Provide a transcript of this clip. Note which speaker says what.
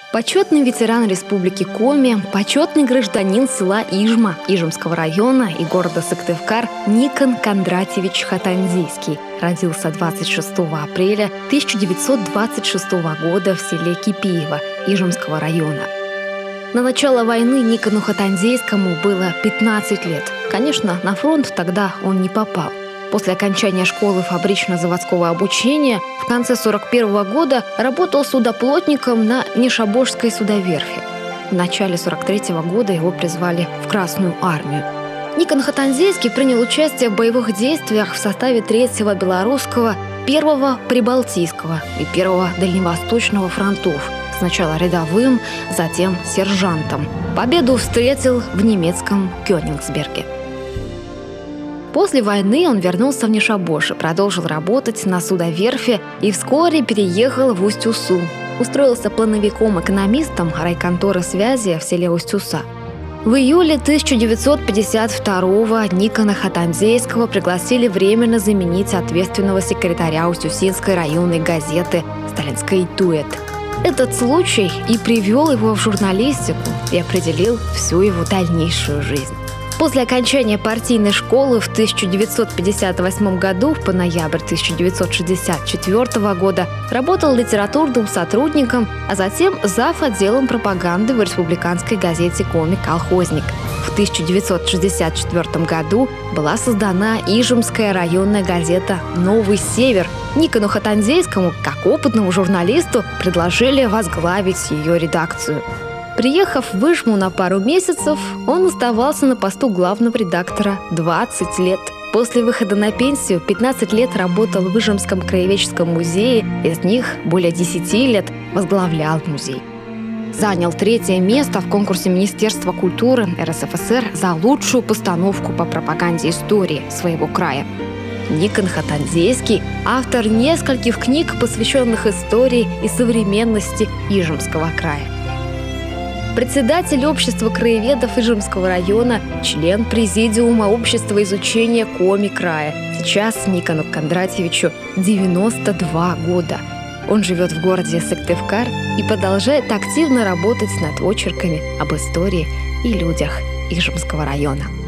Speaker 1: Почетный ветеран Республики Коми, почетный гражданин села Ижма Ижемского района и города Сыктывкар Никон Кондратьевич Хатанзейский родился 26 апреля 1926 года в селе Кипиево Ижемского района. На начало войны Никону Хатанзейскому было 15 лет. Конечно, на фронт тогда он не попал. После окончания школы фабрично-заводского обучения в конце 1941 года работал судоплотником на Нишаборской судоверфи. В начале 1943 года его призвали в Красную армию. Никон Хатанзейский принял участие в боевых действиях в составе 3-го Белорусского, 1-го Прибалтийского и 1-го Дальневосточного фронтов. Сначала рядовым, затем сержантом. Победу встретил в немецком Кёнигсберге. После войны он вернулся в Нишаборш, продолжил работать на судоверфи и вскоре переехал в Усть-Усу. Устроился плановиком-экономистом райконторы связи в селе Усть-Уса. В июле 1952-го Никона Хатанзейского пригласили временно заменить ответственного секретаря Усть-Усинской районной газеты «Сталинский дуэт». Этот случай и привел его в журналистику и определил всю его дальнейшую жизнь. После окончания партийной школы в 1958 году по ноябрь 1964 года работал литературным сотрудником, а затем зав. Отделом пропаганды в республиканской газете «Коми Колхозник». В 1964 году была создана Ижемская районная газета «Новый Север». Никону Хатанзейскому, как опытному журналисту, предложили возглавить ее редакцию. Приехав в Ижму на пару месяцев, он оставался на посту главного редактора 20 лет. После выхода на пенсию 15 лет работал в Ижемском краеведческом музее, из них более 10 лет возглавлял музей. Занял 3-е место в конкурсе Министерства культуры РСФСР за лучшую постановку по пропаганде истории своего края. Никон Хатанзейский – автор нескольких книг, посвященных истории и современности Ижемского края. Председатель общества краеведов Ижемского района, член президиума общества изучения Коми края. Сейчас Никону Кондратьевичу 92 года. Он живет в городе Сыктывкар и продолжает активно работать над очерками об истории и людях Ижемского района.